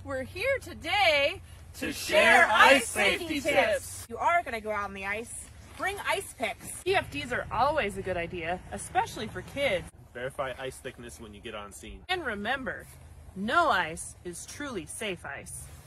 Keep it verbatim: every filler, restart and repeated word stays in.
We're here today to share ice safety tips. You are going to go out on the ice. Bring ice picks. P F Ds are always a good idea, especially for kids. Verify ice thickness when you get on scene. And remember, no ice is truly safe ice.